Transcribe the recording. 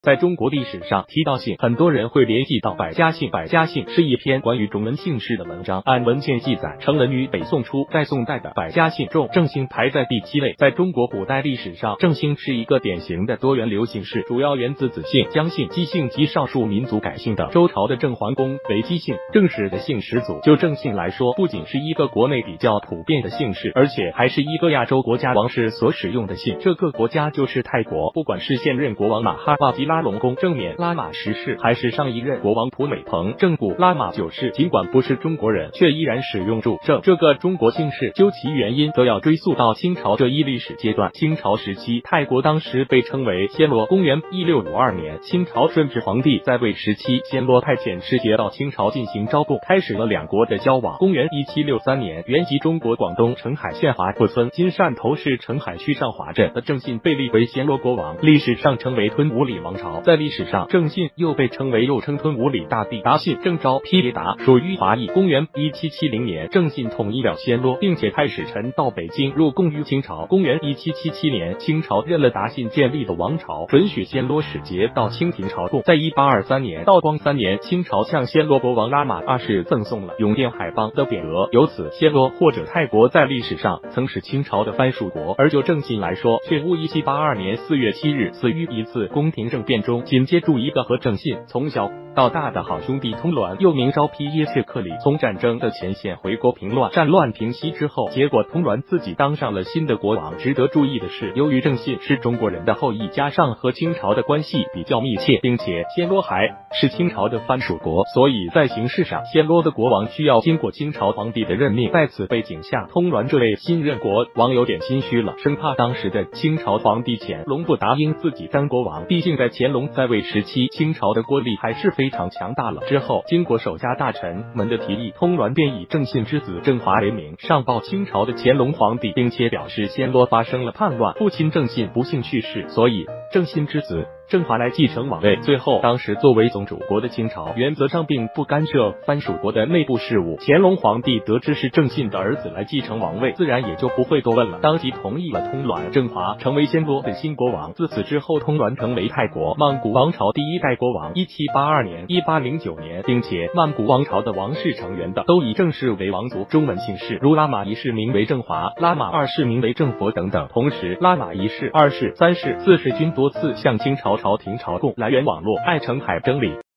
在中国历史上提到姓，很多人会联系到百家姓。百家姓是一篇关于中文姓氏的文章。按文献记载，成文于北宋初，在宋代的百家姓中，郑姓排在第7位。在中国古代历史上，郑姓是一个典型的多元流姓氏，主要源自子姓、姜姓、姬姓及少数民族改姓等。周朝的郑桓公为姬姓，正史的姓始祖。就郑姓来说，不仅是一个国内比较普遍的姓氏，而且还是一个亚洲国家王室所使用的姓。这个国家就是泰国。不管是现任国王马哈瓦吉拉隆功正冕拉玛10世，还是上一任国王普美蓬正古拉玛9世，尽管不是中国人，却依然使用住郑这个中国姓氏。究其原因，则要追溯到清朝这一历史阶段。清朝时期，泰国当时被称为暹罗。公元1652年，清朝顺治皇帝在位时期，暹罗派遣使节到清朝进行招贡，开始了两国的交往。公元1763年，原籍中国广东澄海县华埠村（今汕头市澄海区上华镇）的郑信被立为暹罗国王，历史上称为吞武里王朝。在历史上，郑信又被称吞武里大帝。达信郑昭披耶达属于华裔。公元1770年，郑信统一了暹罗，并且派使臣到北京入贡于清朝。公元1777年，清朝认了达信建立的王朝，准许暹罗使节到清廷朝贡。在1823年，道光3年，清朝向暹罗国王拉玛2世赠送了永甸海邦的匾额，由此暹罗或者泰国在历史上曾是清朝的藩属国。而就郑信来说，却误1782年4月7日死于一次宫廷政变中。紧接住一个和郑信从小到大的好兄弟通鸾，又名昭披耶切克里，从战争的前线回国平乱。战乱平息之后，结果通鸾自己当上了新的国王。值得注意的是，由于郑信是中国人的后裔，加上和清朝的关系比较密切，并且暹罗还是清朝的藩属国，所以在形式上，暹罗的国王需要经过清朝皇帝的任命。在此背景下，通鸾这位新任国王有点心虚了，生怕当时的清朝皇帝乾隆不答应自己当国王。毕竟在乾隆在位时期，清朝的国力还是非常强大了。之后经过手下大臣们的提议，通鸾便以郑信之子郑华为名，上报清朝的乾隆皇帝，并且表示暹罗发生了叛乱，父亲郑信不幸去世，所以郑信之子郑华来继承王位。最后，当时作为宗主国的清朝，原则上并不干涉藩属国的内部事务。乾隆皇帝得知是郑信的儿子来继承王位，自然也就不会多问了，当即同意了通鸾郑华成为暹罗的新国王。自此之后，通鸾成为泰国曼谷王朝第一代国王。1782年、1809年，并且曼谷王朝的王室成员的都以郑氏为王族。中文姓氏如拉玛1世名为郑华，拉玛2世名为郑佛等等。同时，拉玛1世、2世、3世、4世均多次向清朝朝廷朝贡。来源网络：爱澄海整理。